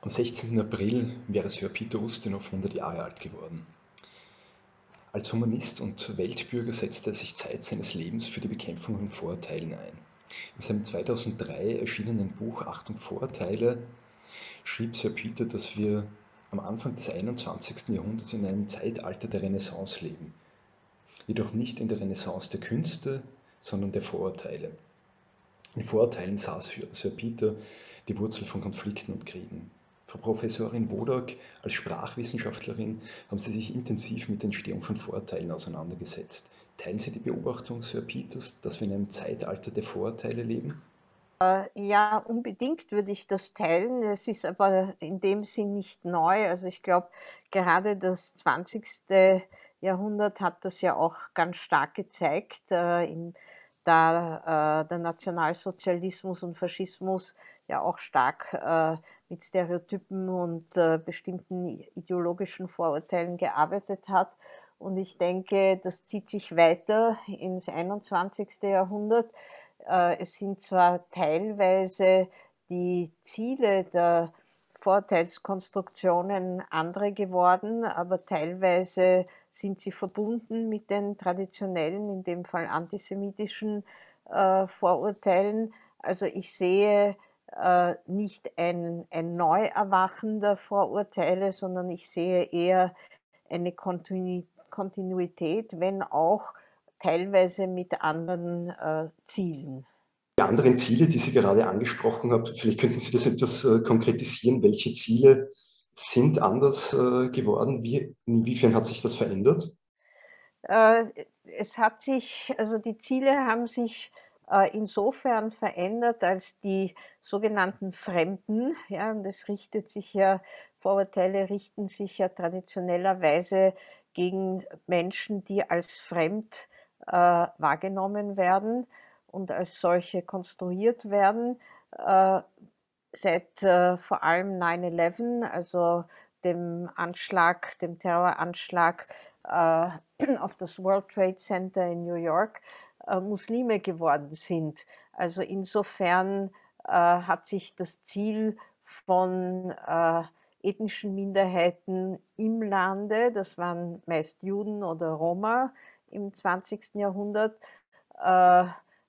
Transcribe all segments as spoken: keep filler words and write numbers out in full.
Am sechzehnten April wäre Sir Peter Ustinov hundert Jahre alt geworden. Als Humanist und Weltbürger setzte er sich Zeit seines Lebens für die Bekämpfung von Vorurteilen ein. In seinem zweitausenddrei erschienenen Buch Achtung Vorurteile schrieb Sir Peter, dass wir am Anfang des einundzwanzigsten Jahrhunderts in einem Zeitalter der Renaissance leben. Jedoch nicht in der Renaissance der Künste, sondern der Vorurteile. In Vorurteilen sah Sir Peter die Wurzel von Konflikten und Kriegen. Frau Professorin Wodak, als Sprachwissenschaftlerin haben Sie sich intensiv mit der Entstehung von Vorurteilen auseinandergesetzt. Teilen Sie die Beobachtung Sir Peters, dass wir in einem Zeitalter der Vorurteile leben? Ja, unbedingt würde ich das teilen. Es ist aber in dem Sinn nicht neu. Also ich glaube, gerade das zwanzigste Jahrhundert hat das ja auch ganz stark gezeigt, äh, in, da äh, der Nationalsozialismus und Faschismus ja auch stark äh, mit Stereotypen und äh, bestimmten ideologischen Vorurteilen gearbeitet hat. Und ich denke, das zieht sich weiter ins einundzwanzigste Jahrhundert. Äh, es sind zwar teilweise die Ziele der Vorteilskonstruktionen andere geworden, aber teilweise sind sie verbunden mit den traditionellen, in dem Fall antisemitischen äh, Vorurteilen. Also ich sehe äh, nicht ein, ein Neuerwachen der Vorurteile, sondern ich sehe eher eine Kontinuität, wenn auch teilweise mit anderen äh, Zielen. Die anderen Ziele, die Sie gerade angesprochen haben, vielleicht könnten Sie das etwas äh, konkretisieren. Welche Ziele sind anders äh, geworden? Wie, inwiefern hat sich das verändert? Äh, es hat sich, also die Ziele haben sich äh, insofern verändert, als die sogenannten Fremden, ja, und es richtet sich ja, Vorurteile richten sich ja traditionellerweise gegen Menschen, die als fremd äh, wahrgenommen werden und als solche konstruiert werden. Äh, seit äh, vor allem neun elf, also dem Anschlag, dem Terroranschlag äh, auf das World Trade Center in New York, äh, Muslime geworden sind. Also insofern äh, hat sich das Ziel von äh, ethnischen Minderheiten im Lande, das waren meist Juden oder Roma im zwanzigsten Jahrhundert, äh,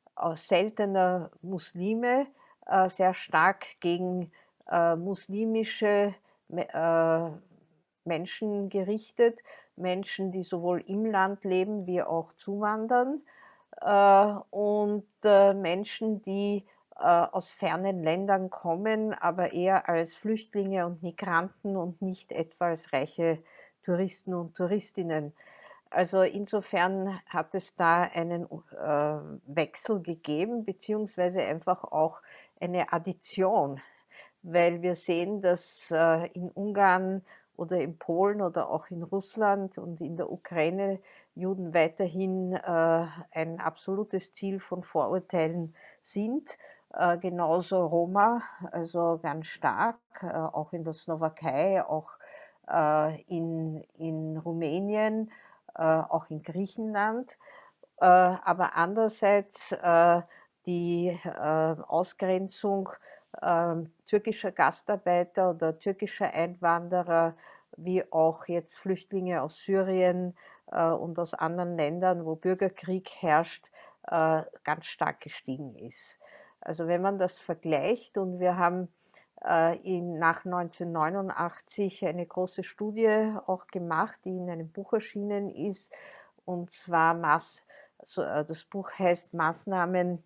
seltener Muslime, äh, sehr stark gegen äh, muslimische äh, Menschen gerichtet, Menschen, die sowohl im Land leben wie auch zuwandern, äh, und äh, Menschen, die äh, aus fernen Ländern kommen, aber eher als Flüchtlinge und Migranten und nicht etwa als reiche Touristen und Touristinnen. Also insofern hat es da einen äh, Wechsel gegeben, beziehungsweise einfach auch eine Addition, weil wir sehen, dass äh, in Ungarn oder in Polen oder auch in Russland und in der Ukraine Juden weiterhin äh, ein absolutes Ziel von Vorurteilen sind. Äh, genauso Roma, also ganz stark, äh, auch in der Slowakei, auch äh, in, in Rumänien, äh, auch in Griechenland. Äh, aber andererseits äh, die äh, Ausgrenzung äh, türkischer Gastarbeiter oder türkischer Einwanderer, wie auch jetzt Flüchtlinge aus Syrien äh, und aus anderen Ländern, wo Bürgerkrieg herrscht, äh, ganz stark gestiegen ist. Also wenn man das vergleicht, und wir haben äh, in, nach neunzehnhundertneunundachtzig eine große Studie auch gemacht, die in einem Buch erschienen ist, und zwar Maß, so, äh, das Buch heißt Maßnahmen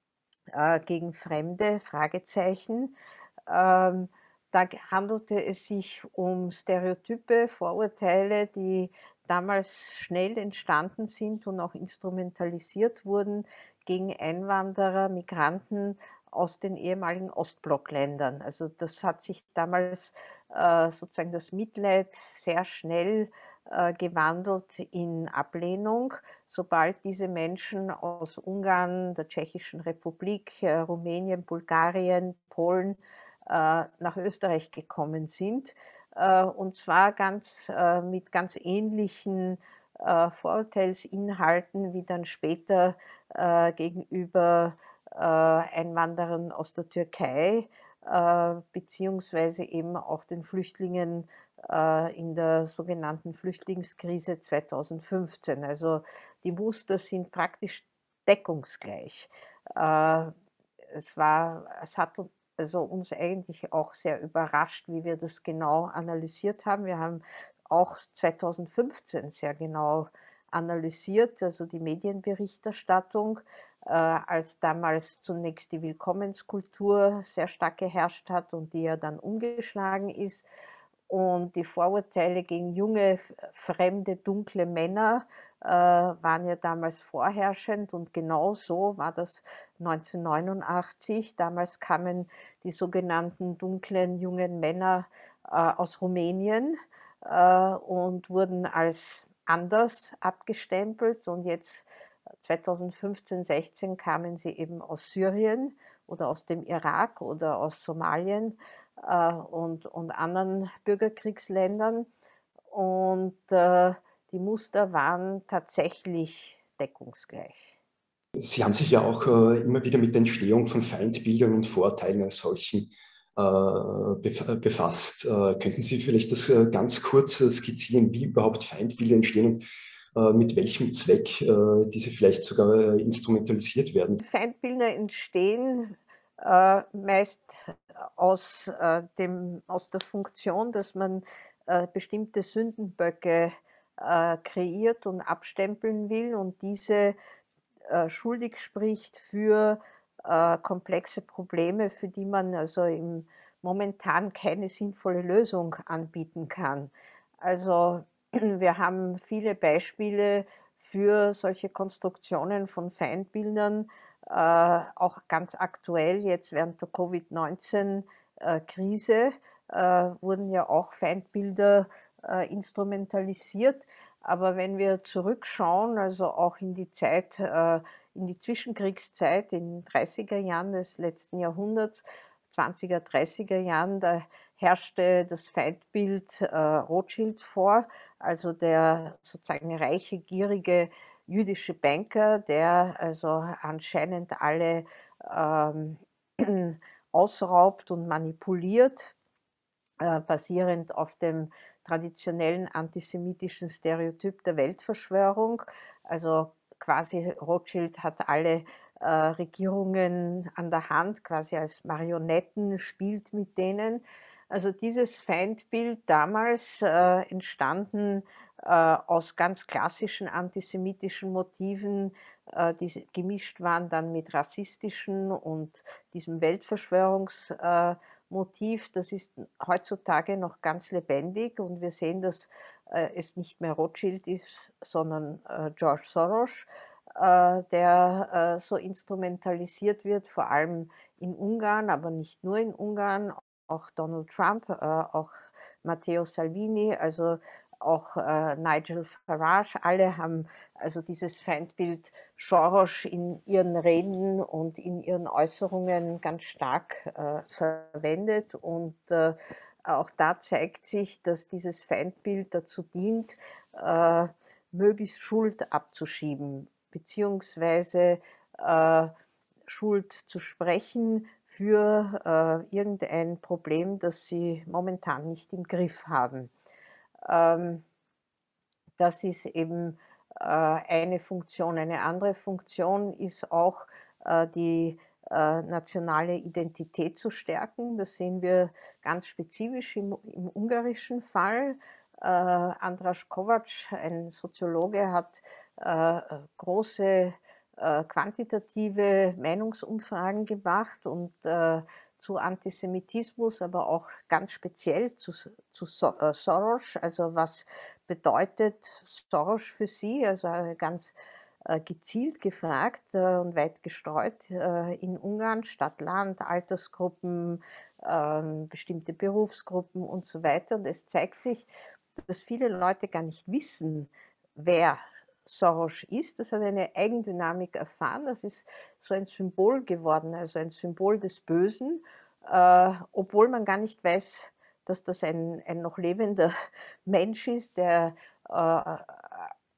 äh, gegen Fremde, Fragezeichen. Ähm, da handelte es sich um Stereotype, Vorurteile, die damals schnell entstanden sind und auch instrumentalisiert wurden gegen Einwanderer, Migranten aus den ehemaligen Ostblockländern. Also das hat sich damals äh, sozusagen das Mitleid sehr schnell äh, gewandelt in Ablehnung, sobald diese Menschen aus Ungarn, der Tschechischen Republik, äh, Rumänien, Bulgarien, Polen äh, nach Österreich gekommen sind. Äh, und zwar ganz, äh, mit ganz ähnlichen äh, Vorurteilsinhalten wie dann später äh, gegenüber äh, Einwanderern aus der Türkei. äh, beziehungsweise eben auch den Flüchtlingen äh, in der sogenannten Flüchtlingskrise zweitausendfünfzehn. Also die Muster sind praktisch deckungsgleich. Äh, es war, es hat also uns eigentlich auch sehr überrascht, wie wir das genau analysiert haben. Wir haben auch zweitausendfünfzehn sehr genau analysiert, also die Medienberichterstattung, äh, als damals zunächst die Willkommenskultur sehr stark geherrscht hat und die ja dann umgeschlagen ist. Und die Vorurteile gegen junge, fremde, dunkle Männer äh, waren ja damals vorherrschend und genau so war das neunzehnhundertneunundachtzig. Damals kamen die sogenannten dunklen jungen Männer äh, aus Rumänien äh, und wurden als anders abgestempelt und jetzt zweitausendfünfzehn, sechzehn kamen sie eben aus Syrien oder aus dem Irak oder aus Somalien äh, und, und anderen Bürgerkriegsländern. Und äh, die Muster waren tatsächlich deckungsgleich. Sie haben sich ja auch äh, immer wieder mit der Entstehung von Feindbildern und Vorurteilen als solchen äh, bef befasst. Äh, könnten Sie vielleicht das äh, ganz kurz äh, skizzieren, wie überhaupt Feindbilder entstehen und äh, mit welchem Zweck äh, diese vielleicht sogar äh, instrumentalisiert werden? Feindbilder entstehen äh, meist aus, äh, dem, aus der Funktion, dass man äh, bestimmte Sündenböcke äh, kreiert und abstempeln will und diese äh, schuldig spricht für äh, komplexe Probleme, für die man also im, momentan keine sinnvolle Lösung anbieten kann. Also wir haben viele Beispiele für solche Konstruktionen von Feindbildern, äh, auch ganz aktuell jetzt während der Covid neunzehn-Krise äh, wurden ja auch Feindbilder äh, instrumentalisiert. Aber wenn wir zurückschauen, also auch in die Zeit, äh, in die Zwischenkriegszeit, in den dreißiger Jahren des letzten Jahrhunderts, zwanziger, dreißiger Jahren, da herrschte das Feindbild äh, Rothschild vor, also der sozusagen reiche, gierige jüdische Banker, der also anscheinend alle ähm, ausraubt und manipuliert, äh, basierend auf dem traditionellen antisemitischen Stereotyp der Weltverschwörung. Also quasi Rothschild hat alle äh, Regierungen an der Hand, quasi als Marionetten, spielt mit denen. Also dieses Feindbild damals äh, entstanden äh, aus ganz klassischen antisemitischen Motiven, äh, die gemischt waren dann mit rassistischen und diesem Weltverschwörungs äh, Motiv, das ist heutzutage noch ganz lebendig und wir sehen, dass äh, es nicht mehr Rothschild ist, sondern äh, George Soros, äh, der äh, so instrumentalisiert wird, vor allem in Ungarn, aber nicht nur in Ungarn, auch Donald Trump, äh, auch Matteo Salvini, also auch äh, Nigel Farage, alle haben also dieses Feindbild Soros in ihren Reden und in ihren Äußerungen ganz stark äh, verwendet. Und äh, auch da zeigt sich, dass dieses Feindbild dazu dient, äh, möglichst Schuld abzuschieben, beziehungsweise äh, Schuld zu sprechen für äh, irgendein Problem, das sie momentan nicht im Griff haben. Ähm, das ist eben äh, eine Funktion. Eine andere Funktion ist auch äh, die äh, nationale Identität zu stärken. Das sehen wir ganz spezifisch im, im ungarischen Fall. Äh, Andras Kovac, ein Soziologe, hat äh, große äh, quantitative Meinungsumfragen gemacht und äh, zu Antisemitismus, aber auch ganz speziell zu, zu so äh, Soros, also was bedeutet Soros für Sie? Also ganz äh, gezielt gefragt äh, und weit gestreut äh, in Ungarn, Stadt, Land, Altersgruppen, ähm, bestimmte Berufsgruppen und so weiter. Und es zeigt sich, dass viele Leute gar nicht wissen, wer Soros ist. Das hat eine Eigendynamik erfahren. Das ist so ein Symbol geworden, also ein Symbol des Bösen, äh, obwohl man gar nicht weiß, dass das ein, ein noch lebender Mensch ist, der äh,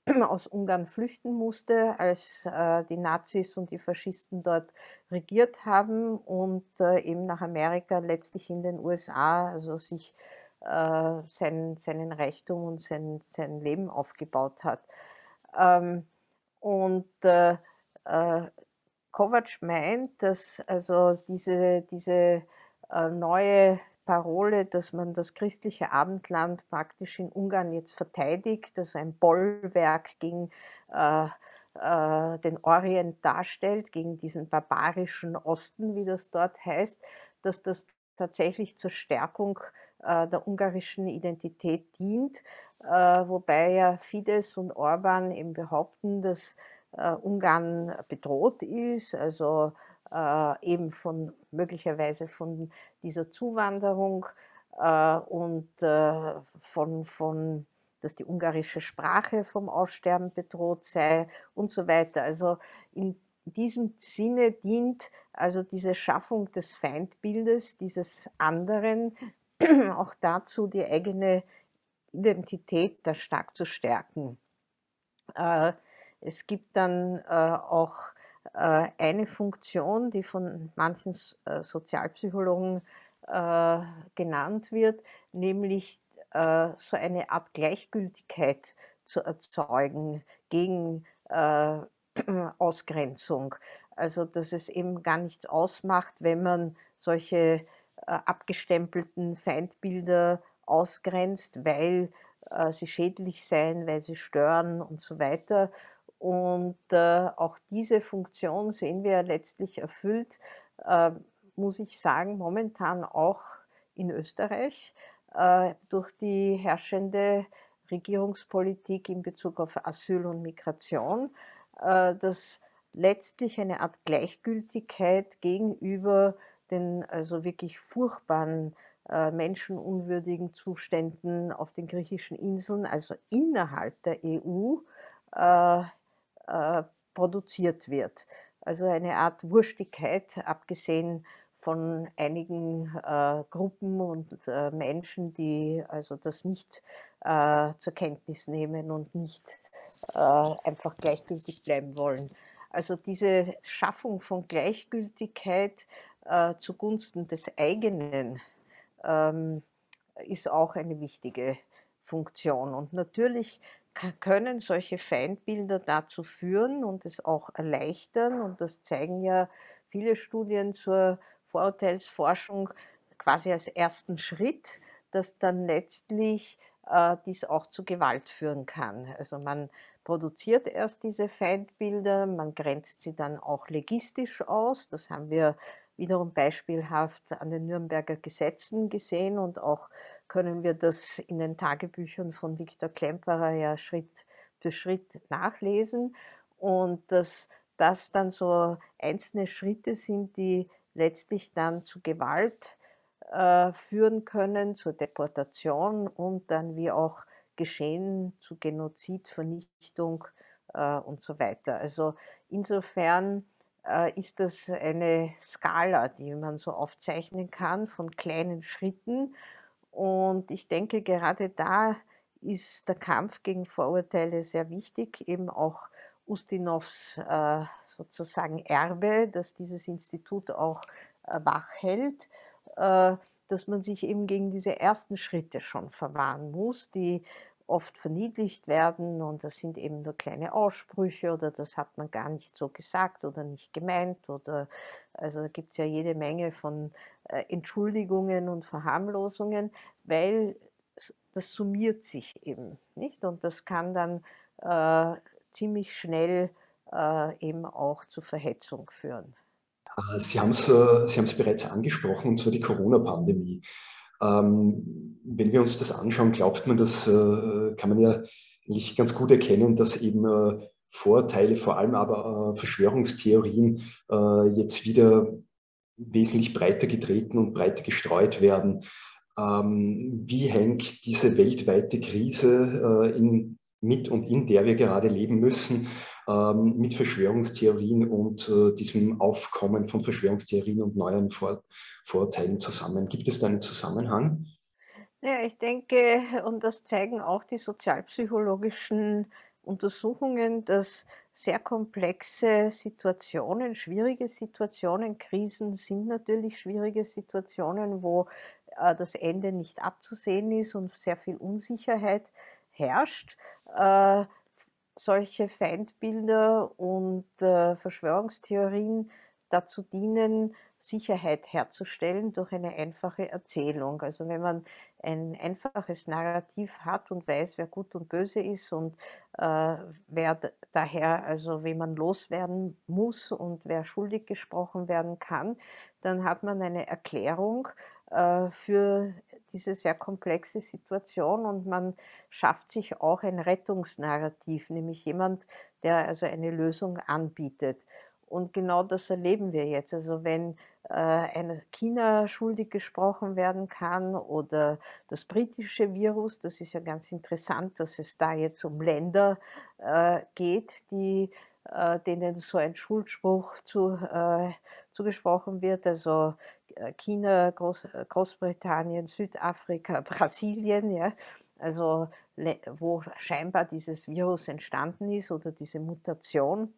aus Ungarn flüchten musste, als äh, die Nazis und die Faschisten dort regiert haben und äh, eben nach Amerika, letztlich in den U S A, also sich äh, seinen, seinen Reichtum und sein, sein Leben aufgebaut hat. Ähm, und äh, äh, Kovacs meint, dass also diese, diese äh, neue Parole, dass man das christliche Abendland praktisch in Ungarn jetzt verteidigt, also ein Bollwerk gegen äh, äh, den Orient darstellt, gegen diesen barbarischen Osten, wie das dort heißt, dass das tatsächlich zur Stärkung äh, der ungarischen Identität dient, äh, wobei ja Fidesz und Orban eben behaupten, dass äh, Ungarn bedroht ist, also äh, eben von möglicherweise von dieser Zuwanderung äh, und äh, von, von, dass die ungarische Sprache vom Aussterben bedroht sei und so weiter. Also in diesem Sinne dient also diese Schaffung des Feindbildes, dieses anderen, auch dazu, die eigene Identität da stark zu stärken. Äh, es gibt dann äh, auch äh, eine Funktion, die von manchen äh, Sozialpsychologen äh, genannt wird, nämlich äh, so eine Art Gleichgültigkeit zu erzeugen gegen äh, Ausgrenzung. Also dass es eben gar nichts ausmacht, wenn man solche äh, abgestempelten Feindbilder ausgrenzt, weil äh, sie schädlich seien, weil sie stören und so weiter. Und äh, auch diese Funktion sehen wir letztlich erfüllt, äh, muss ich sagen, momentan auch in Österreich äh, durch die herrschende Regierungspolitik in Bezug auf Asyl und Migration, äh, dass letztlich eine Art Gleichgültigkeit gegenüber den also wirklich furchtbaren äh, menschenunwürdigen Zuständen auf den griechischen Inseln, also innerhalb der E U, äh, äh, produziert wird. Also eine Art Wurstigkeit, abgesehen von einigen äh, Gruppen und äh, Menschen, die also das nicht äh, zur Kenntnis nehmen und nicht äh, einfach gleichgültig bleiben wollen. Also diese Schaffung von Gleichgültigkeit äh, zugunsten des eigenen ähm, ist auch eine wichtige Funktion. Und natürlich können solche Feindbilder dazu führen und es auch erleichtern, und das zeigen ja viele Studien zur Vorurteilsforschung quasi als ersten Schritt, dass dann letztlich äh, dies auch zu Gewalt führen kann. Also man produziert erst diese Feindbilder, man grenzt sie dann auch legistisch aus. Das haben wir wiederum beispielhaft an den Nürnberger Gesetzen gesehen und auch können wir das in den Tagebüchern von Viktor Klemperer ja Schritt für Schritt nachlesen und dass das dann so einzelne Schritte sind, die letztlich dann zu Gewalt äh, führen können, zur Deportation und dann wie auch geschehen zu Genozid, Vernichtung äh, und so weiter. Also insofern äh, ist das eine Skala, die man so aufzeichnen kann von kleinen Schritten. Und ich denke, gerade da ist der Kampf gegen Vorurteile sehr wichtig, eben auch Ustinows äh, sozusagen Erbe, dass dieses Institut auch äh, wach hält, äh, dass man sich eben gegen diese ersten Schritte schon verwahren muss, die oft verniedlicht werden und das sind eben nur kleine Aussprüche oder das hat man gar nicht so gesagt oder nicht gemeint oder also da gibt es ja jede Menge von äh, Entschuldigungen und Verharmlosungen, weil das summiert sich eben, nicht? Und das kann dann äh, ziemlich schnell äh, eben auch zu Verhetzung führen. Äh, Sie haben es, äh, Sie haben es bereits angesprochen, und zwar die Corona-Pandemie. Ähm, wenn wir uns das anschauen, glaubt man, das äh, kann man ja eigentlich ganz gut erkennen, dass eben äh, Vorurteile, vor allem aber äh, Verschwörungstheorien äh, jetzt wieder wesentlich breiter getreten und breiter gestreut werden. Ähm, wie hängt diese weltweite Krise äh, in, mit und in der wir gerade leben müssen, ähm, mit Verschwörungstheorien und äh, diesem Aufkommen von Verschwörungstheorien und neuen Vor Vorurteilen zusammen? Gibt es da einen Zusammenhang? Ja, ich denke, und das zeigen auch die sozialpsychologischen Untersuchungen, dass sehr komplexe Situationen, schwierige Situationen, Krisen sind natürlich schwierige Situationen, wo äh, das Ende nicht abzusehen ist und sehr viel Unsicherheit herrscht. Äh, Solche Feindbilder und äh, Verschwörungstheorien dazu dienen, Sicherheit herzustellen durch eine einfache Erzählung. Also wenn man ein einfaches Narrativ hat und weiß, wer gut und böse ist und äh, wer daher, also wen man loswerden muss und wer schuldig gesprochen werden kann, dann hat man eine Erklärung äh, für diese sehr komplexe Situation und man schafft sich auch ein Rettungsnarrativ, nämlich jemand, der also eine Lösung anbietet. Und genau das erleben wir jetzt. Also wenn äh, ein China schuldig gesprochen werden kann oder das britische Virus, das ist ja ganz interessant, dass es da jetzt um Länder äh, geht, die, äh, denen so ein Schuldspruch zu, äh, zugesprochen wird. Also äh, China, Groß, Großbritannien, Südafrika, Brasilien, ja. Also wo scheinbar dieses Virus entstanden ist oder diese Mutation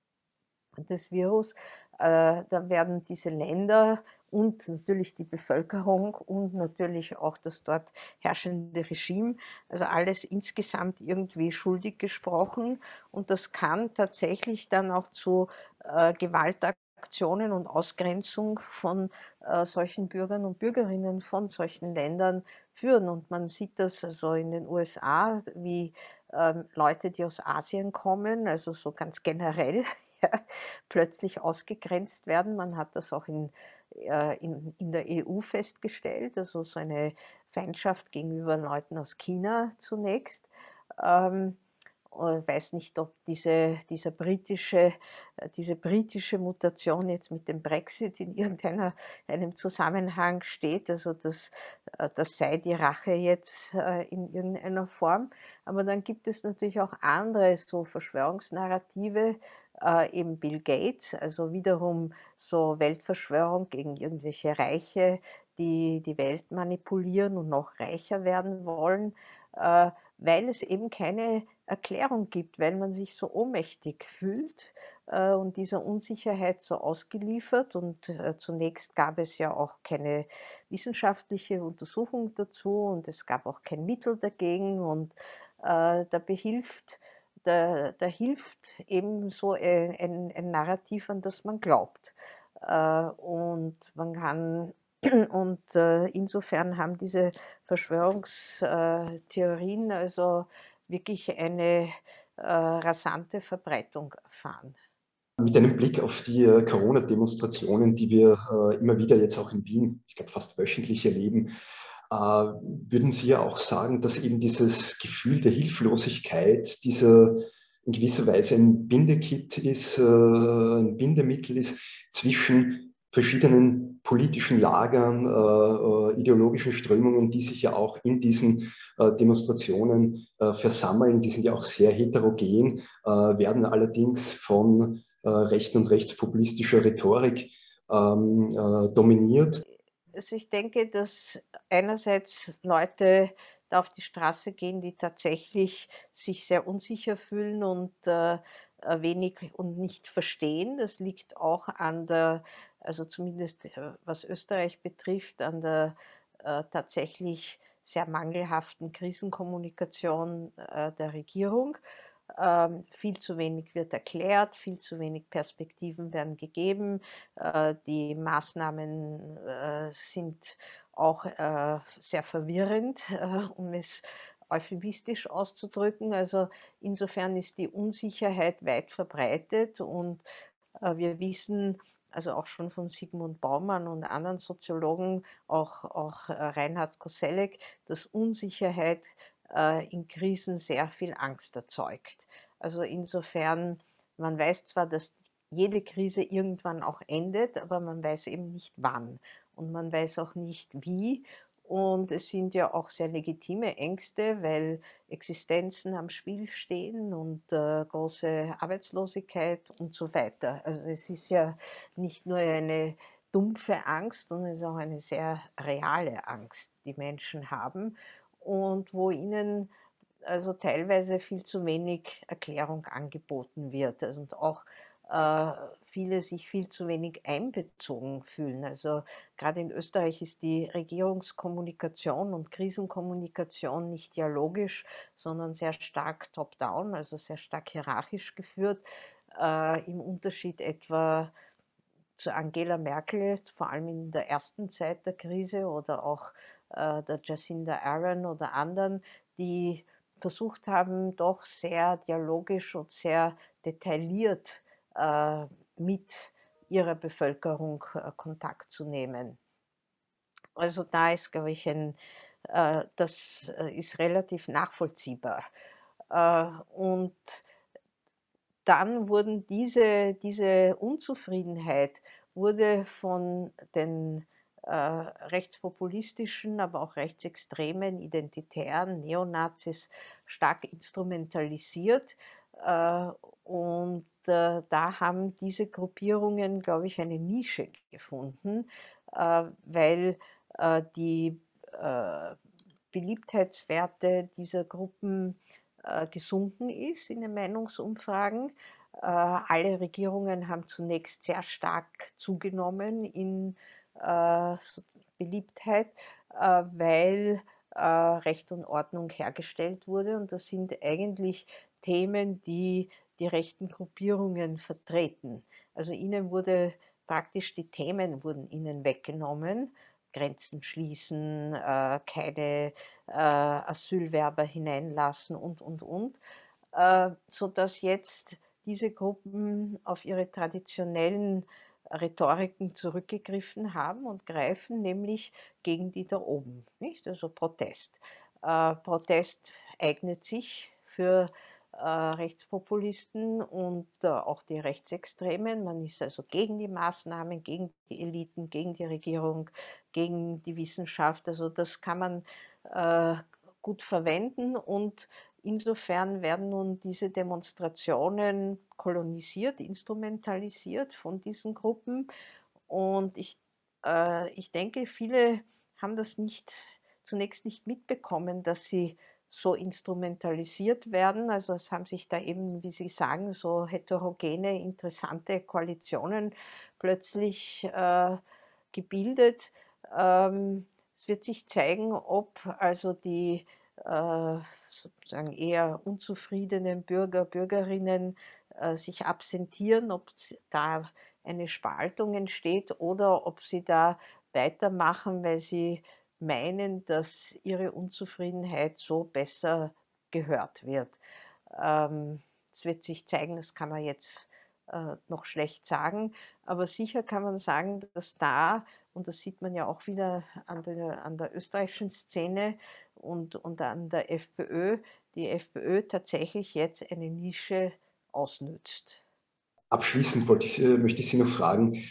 des Virus, äh, dann werden diese Länder und natürlich die Bevölkerung und natürlich auch das dort herrschende Regime, also alles insgesamt irgendwie schuldig gesprochen. Und das kann tatsächlich dann auch zu äh, Gewaltaktionen und Ausgrenzung von äh, solchen Bürgern und Bürgerinnen von solchen Ländern führen. Und man sieht das also in den U S A, wie ähm, Leute, die aus Asien kommen, also so ganz generell, ja, plötzlich ausgegrenzt werden. Man hat das auch in, äh, in, in der E U festgestellt, also so eine Feindschaft gegenüber Leuten aus China zunächst. Ähm, ich weiß nicht, ob diese, dieser britische, äh, diese britische Mutation jetzt mit dem Brexit in irgendeiner einem Zusammenhang steht. Also das, äh, das sei die Rache jetzt äh, in irgendeiner Form. Aber dann gibt es natürlich auch andere so Verschwörungsnarrative, äh, eben Bill Gates, also wiederum so Weltverschwörung gegen irgendwelche Reiche, die die Welt manipulieren und noch reicher werden wollen, äh, weil es eben keine Erklärung gibt, weil man sich so ohnmächtig fühlt äh, und dieser Unsicherheit so ausgeliefert. Und äh, zunächst gab es ja auch keine wissenschaftliche Untersuchung dazu und es gab auch kein Mittel dagegen. Und äh, da behilft da, da hilft eben so ein, ein, ein Narrativ, an das man glaubt. Äh, und man kann, und äh, insofern haben diese Verschwörungstheorien also wirklich eine äh, rasante Verbreitung erfahren. Mit einem Blick auf die äh, Corona-Demonstrationen, die wir äh, immer wieder jetzt auch in Wien, ich glaube fast wöchentlich erleben, äh, würden Sie ja auch sagen, dass eben dieses Gefühl der Hilflosigkeit, dieser in gewisser Weise ein Bindekit ist, äh, ein Bindemittel ist zwischen verschiedenen politischen Lagern, äh, äh, ideologischen Strömungen, die sich ja auch in diesen äh, Demonstrationen äh, versammeln. Die sind ja auch sehr heterogen, äh, werden allerdings von äh, rechten und rechtspopulistischer Rhetorik ähm, äh, dominiert. Also ich denke, dass einerseits Leute da auf die Straße gehen, die tatsächlich sich sehr unsicher fühlen und äh, äh, wenig und nicht verstehen. Das liegt auch an der, also zumindest äh, was Österreich betrifft, an der äh, tatsächlich sehr mangelhaften Krisenkommunikation äh, der Regierung. Ähm, viel zu wenig wird erklärt, viel zu wenig Perspektiven werden gegeben. Äh, die Maßnahmen äh, sind auch äh, sehr verwirrend, äh, um es euphemistisch auszudrücken. Also insofern ist die Unsicherheit weit verbreitet und äh, wir wissen, also auch schon von Sigmund Baumann und anderen Soziologen, auch, auch äh, Reinhard Koselleck, dass Unsicherheit äh, in Krisen sehr viel Angst erzeugt. Also insofern, man weiß zwar, dass jede Krise irgendwann auch endet, aber man weiß eben nicht wann und man weiß auch nicht wie. Und es sind ja auch sehr legitime Ängste, weil Existenzen am Spiel stehen und äh, große Arbeitslosigkeit und so weiter. Also es ist ja nicht nur eine dumpfe Angst, sondern es ist auch eine sehr reale Angst, die Menschen haben und wo ihnen also teilweise viel zu wenig Erklärung angeboten wird, also und auch äh, viele sich viel zu wenig einbezogen fühlen. Also gerade in Österreich ist die Regierungskommunikation und Krisenkommunikation nicht dialogisch, sondern sehr stark top-down, also sehr stark hierarchisch geführt, äh, im Unterschied etwa zu Angela Merkel, vor allem in der ersten Zeit der Krise oder auch äh, der Jacinda Ardern oder anderen, die versucht haben, doch sehr dialogisch und sehr detailliert äh, mit ihrer Bevölkerung äh, Kontakt zu nehmen. Also da ist, glaube ich, ein, äh, das äh, ist relativ nachvollziehbar. Äh, und dann wurden diese, diese Unzufriedenheit wurde von den äh, rechtspopulistischen, aber auch rechtsextremen, identitären Neonazis stark instrumentalisiert. Äh, und äh, da haben diese Gruppierungen, glaube ich, eine Nische gefunden, äh, weil äh, die äh, Beliebtheitswerte dieser Gruppen äh, gesunken ist in den Meinungsumfragen. Äh, alle Regierungen haben zunächst sehr stark zugenommen in äh, Beliebtheit, äh, weil äh, Recht und Ordnung hergestellt wurde. Und das sind eigentlich Themen, die die rechten Gruppierungen vertreten. Also ihnen wurde praktisch die Themen wurden ihnen weggenommen. Grenzen schließen, äh, keine äh, Asylwerber hineinlassen und, und, und, äh, sodass jetzt diese Gruppen auf ihre traditionellen Rhetoriken zurückgegriffen haben und greifen, nämlich gegen die da oben, nicht? Also Protest. Äh, Protest eignet sich für äh, Rechtspopulisten und äh, auch die Rechtsextremen. Man ist also gegen die Maßnahmen, gegen die Eliten, gegen die Regierung, gegen die Wissenschaft. Also das kann man äh, gut verwenden und insofern werden nun diese Demonstrationen kolonisiert, instrumentalisiert von diesen Gruppen und ich, äh, ich denke, viele haben das nicht, zunächst nicht mitbekommen, dass sie so instrumentalisiert werden. Also es haben sich da eben, wie Sie sagen, so heterogene, interessante Koalitionen plötzlich äh, gebildet. Ähm, es wird sich zeigen, ob also die äh, sozusagen eher unzufriedenen Bürger, Bürgerinnen äh, sich absentieren, ob da eine Spaltung entsteht oder ob sie da weitermachen, weil sie meinen, dass ihre Unzufriedenheit so besser gehört wird. Ähm, es wird sich zeigen, das kann man jetzt äh, noch schlecht sagen, aber sicher kann man sagen, dass da, und das sieht man ja auch wieder an der, an der österreichischen Szene und, und an der FPÖ, die FPÖ tatsächlich jetzt eine Nische ausnützt. Abschließend wollte ich, äh, möchte ich Sie noch fragen,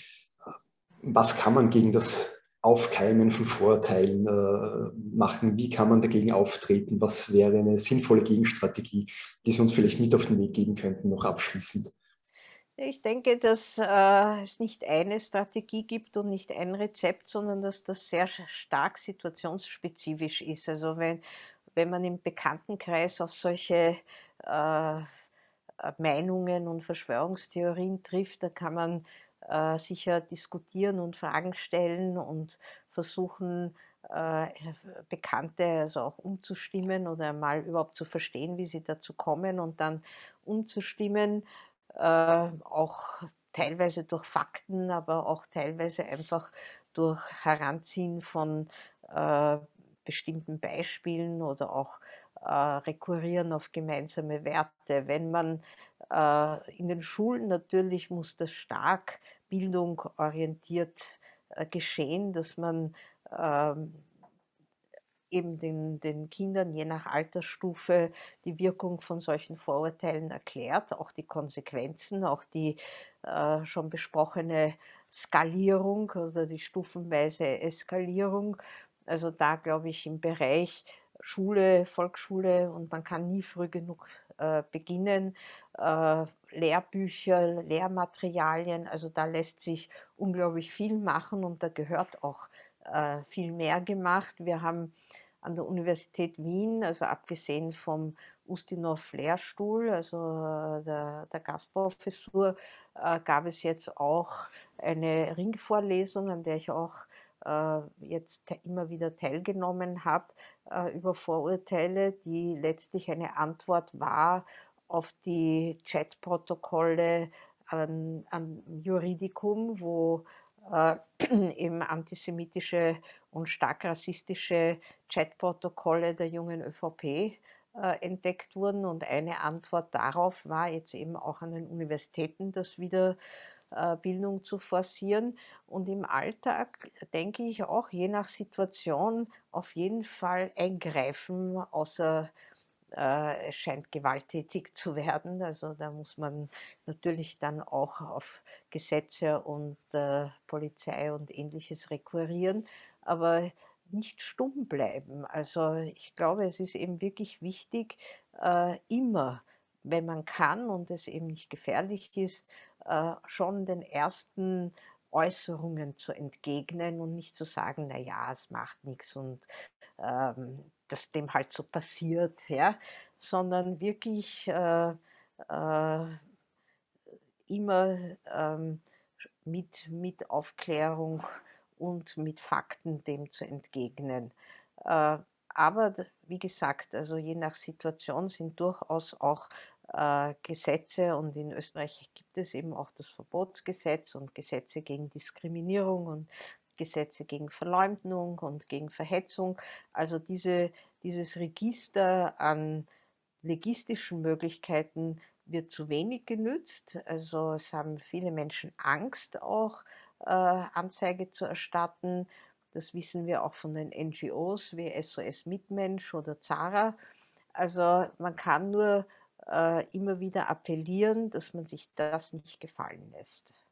was kann man gegen das Aufkeimen von Vorurteilen äh, machen? Wie kann man dagegen auftreten? Was wäre eine sinnvolle Gegenstrategie, die Sie uns vielleicht mit auf den Weg geben könnten, noch abschließend? Ich denke, dass äh, es nicht eine Strategie gibt und nicht ein Rezept, sondern dass das sehr stark situationsspezifisch ist. Also wenn, wenn man im Bekanntenkreis auf solche äh, Meinungen und Verschwörungstheorien trifft, da kann man äh, sicher diskutieren und Fragen stellen und versuchen, äh, Bekannte also auch umzustimmen oder mal überhaupt zu verstehen, wie sie dazu kommen und dann umzustimmen, äh, auch teilweise durch Fakten, aber auch teilweise einfach durch Heranziehen von äh, bestimmten Beispielen oder auch äh, rekurrieren auf gemeinsame Werte. Wenn man äh, in den Schulen natürlich muss das stark bildungorientiert äh, geschehen, dass man ähm, eben den, den Kindern je nach Altersstufe die Wirkung von solchen Vorurteilen erklärt, auch die Konsequenzen, auch die äh, schon besprochene Skalierung oder die stufenweise Eskalierung. Also da glaube ich im Bereich Schule, Volksschule und man kann nie früh genug äh, beginnen. Äh, Lehrbücher, Lehrmaterialien, also da lässt sich unglaublich viel machen und da gehört auch äh, viel mehr gemacht. Wir haben an der Universität Wien, also abgesehen vom Ustinov-Lehrstuhl, also äh, der, der Gastprofessur, äh, gab es jetzt auch eine Ringvorlesung, an der ich auch äh, jetzt te- immer wieder teilgenommen habe, äh, über Vorurteile, die letztlich eine Antwort war auf die Chatprotokolle an, an Juridicum, wo äh, eben antisemitische und stark rassistische Chatprotokolle der jungen ÖVP äh, entdeckt wurden. Und eine Antwort darauf war jetzt eben auch an den Universitäten, das wieder äh, Bildung zu forcieren. Und im Alltag denke ich auch, je nach Situation auf jeden Fall eingreifen, außer äh, es scheint gewalttätig zu werden. Also da muss man natürlich dann auch auf Gesetze und äh, Polizei und Ähnliches rekurrieren, aber nicht stumm bleiben. Also ich glaube, es ist eben wirklich wichtig, äh, immer, wenn man kann und es eben nicht gefährlich ist, äh, schon den ersten Äußerungen zu entgegnen und nicht zu sagen, na ja, es macht nichts und ähm, das dem halt so passiert, ja, sondern wirklich äh, äh, immer ähm, mit, mit Aufklärung und mit Fakten dem zu entgegnen. Äh, aber wie gesagt, also je nach Situation sind durchaus auch äh, Gesetze und in Österreich gibt es eben auch das Verbotsgesetz und Gesetze gegen Diskriminierung und Gesetze gegen Verleumdung und gegen Verhetzung. Also diese, dieses Register an logistischen Möglichkeiten wird zu wenig genützt. Also es haben viele Menschen Angst, auch äh, Anzeige zu erstatten. Das wissen wir auch von den N G Os wie S O S Mitmensch oder Zara. Also man kann nur äh, immer wieder appellieren, dass man sich das nicht gefallen lässt.